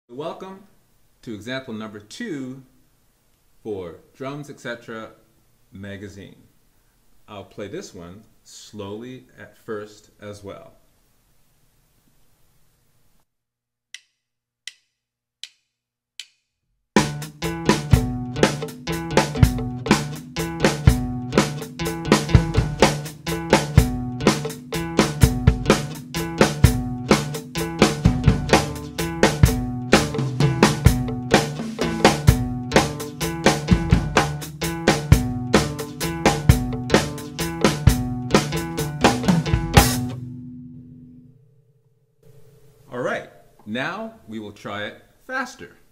Welcome to example number 2 for Drums Etc. magazine. I'll play this one slowly at first as well. All right, now we will try it faster.